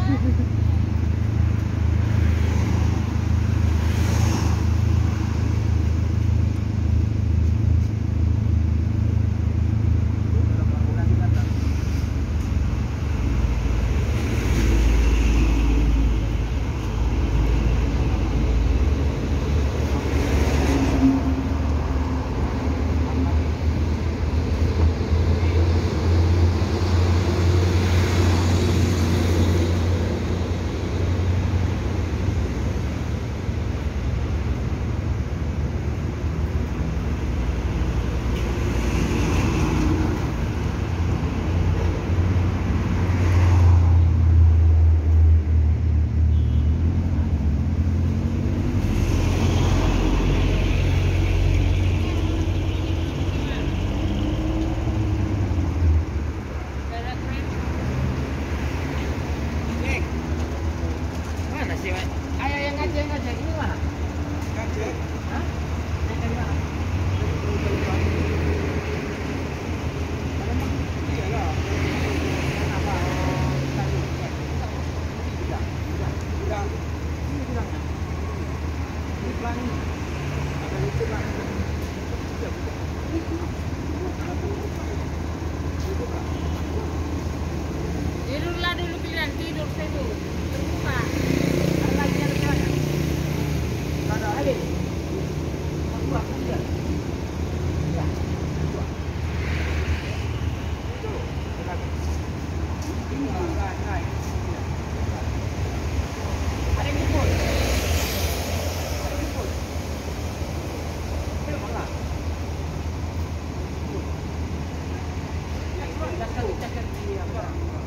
Tidurlah dulu pilihan tidur saya dulu. Terbuka. Ada lagi yang mana? Ada lagi. Dua, tiga. Ya. Dua. Itu. Ini naik. Ada yang ikut. Ada yang ikut. Belum lah. Yang ikut dah cakap di apa?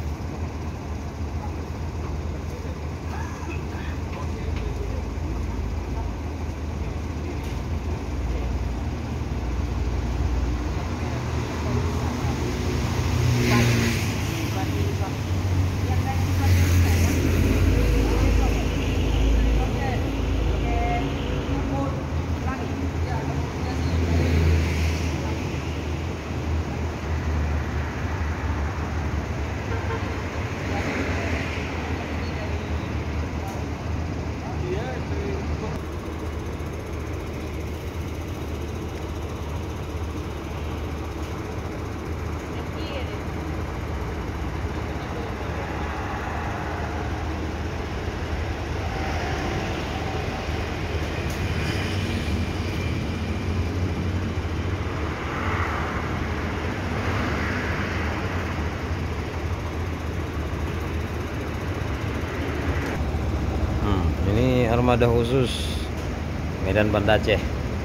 Ini armada khusus Medan Banda Aceh.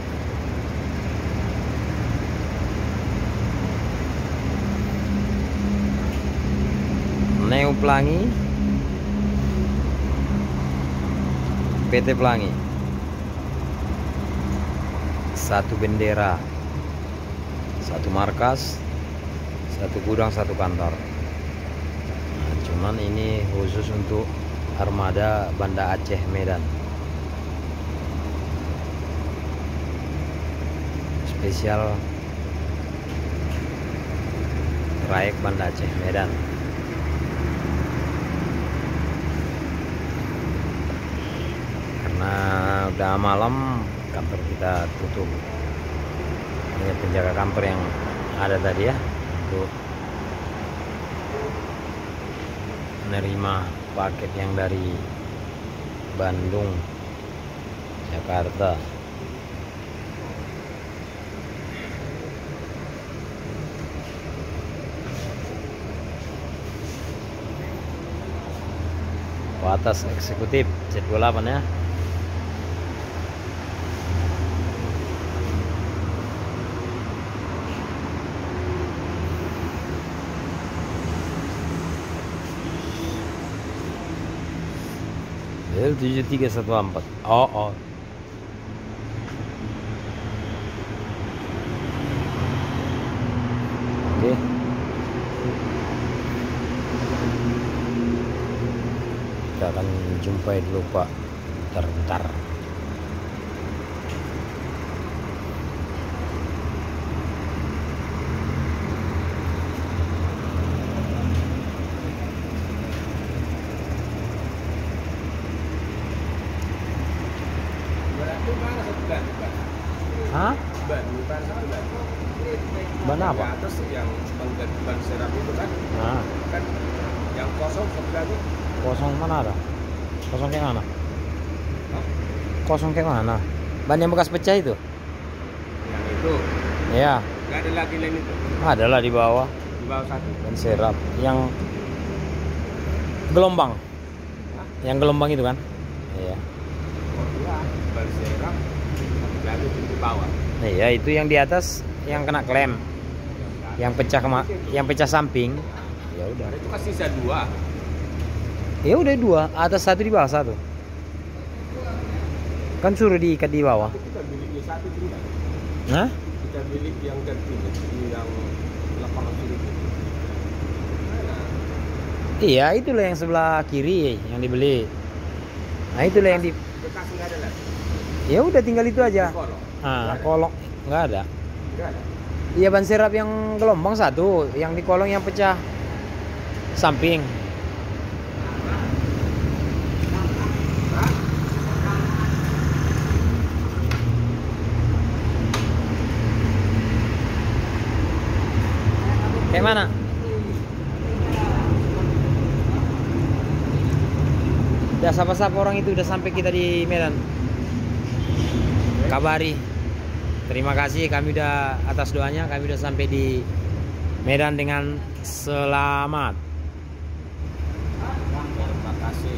Neo Pelangi, PT Pelangi. Satu bendera, satu markas, satu gudang, satu kantor. Nah, cuman ini khusus untuk armada Banda Aceh Medan. Spesial trayek Banda Aceh Medan. Karena udah malam, kantor kita tutup. Hanya penjaga kantor yang ada tadi ya, untuk menerima paket yang dari Bandung, Jakarta. Atas eksekutif Z28 ya. L7314. Oh. Oke. Kita akan jumpai dulu Pak. Bentar. mana satu ban? Hah? Ban, bukan satu ban. Ban apa? Yang atas yang ban serap itu kan, Nah, kan yang kosong sebelah itu. kosong mana ada? Kosong kayak mana? Hah? Kosong kayak mana? Ban yang bekas pecah itu? Yang itu Iya, nggak ada lagi lain itu ada lah di bawah. di bawah satu. Ban serap yang gelombang. Hah? Yang gelombang itu kan? Iya. Oh iya, ban serap lalu di bawah. Iya, itu yang di atas yang kena klem. Yang pecah samping. Ya udah. Itu kan sisa dua. Ya udah dua, atas satu di bawah satu. Kan suruh diikat di bawah. Tapi kita miliknya satu juga. Nah? Kita milik yang tertinggi yang lapangan kiri. Mana? Iya, itulah yang sebelah kiri yang dibeli. Nah, itulah yang di Bekas nggak ada lagi. ya udah tinggal itu aja. Kolong. Ah, kolong nggak ada. Nggak ada. Iya, ban serap yang gelombang satu, yang di kolong yang pecah samping. Kayak mana? Ya, sapa-sapa orang itu udah sampai kita di Medan. Kabari. Terima kasih, kami udah atas doanya, kami udah sampai di Medan dengan selamat. Terima kasih.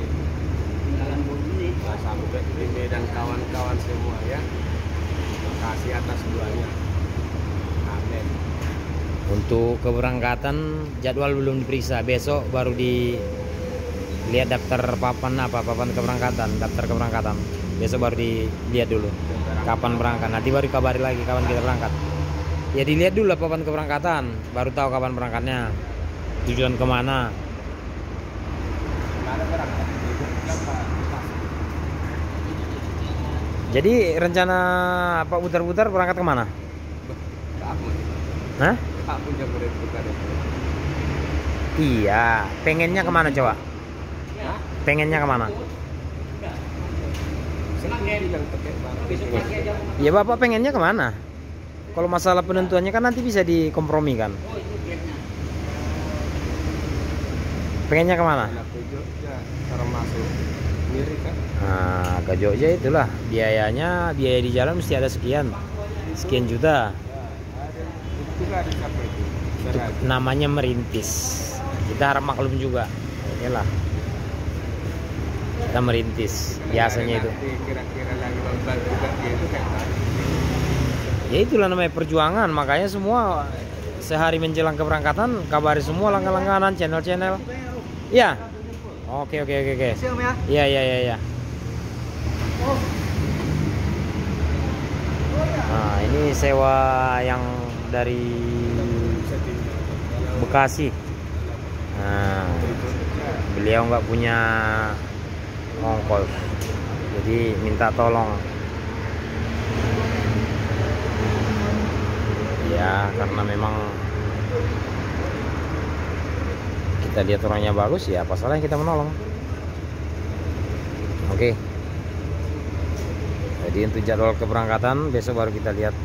Sampai di Medan kawan-kawan semua ya. Terima kasih atas doanya. Amin. Untuk keberangkatan jadwal belum diperiksa, besok baru dilihat daftar papan keberangkatan, daftar keberangkatan. Besok baru dilihat dulu kapan berangkat, nanti baru kabari lagi kapan kita berangkat. Ya dilihat dulu lah papan keberangkatan, baru tahu kapan berangkatnya, tujuan kemana. Nggak ada berangkat. Jadi rencana Pak Putar-putar berangkat kemana? Aku. Hah? Aku jago dari bukan. Iya, pengennya kemana coba? Hah? Pengennya kemana? Yang pakai barang. Ya Bapak pengennya kemana? Kalau masalah penentuannya kan nanti bisa dikompromikan. Pengennya kemana? Anak ke Jogja termasuk mirip kan? Nah, ke Jogja itulah biaya di jalan mesti ada sekian juta. Itu juga ada siapa itu? Itu namanya merintis. Kita harap maklum juga. Inilah kita merintis biasanya itu. Kira-kira lagi membantu itu kayak mana? Ya itulah namanya perjuangan, makanya semua sehari menjelang keberangkatan kabari semua langkah-langkahan channel-channel. Iya. Oke. Iya. Nah, ini sewa yang dari Bekasi. Nah, beliau nggak punya ongkos, jadi minta tolong. Ya, karena memang kita lihat orangnya bagus, ya apa salahnya kita menolong. Oke. Jadi untuk jadwal keberangkatan besok baru kita lihat,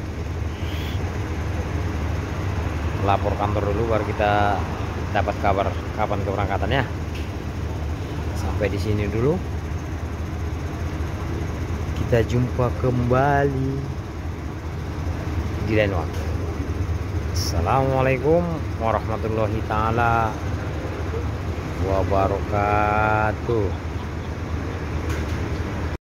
lapor kantor dulu baru kita dapat kabar kapan keberangkatannya. Sampai di sini dulu. Kita jumpa kembali di lain waktu. Assalamualaikum warahmatullahi taala wabarakatuh.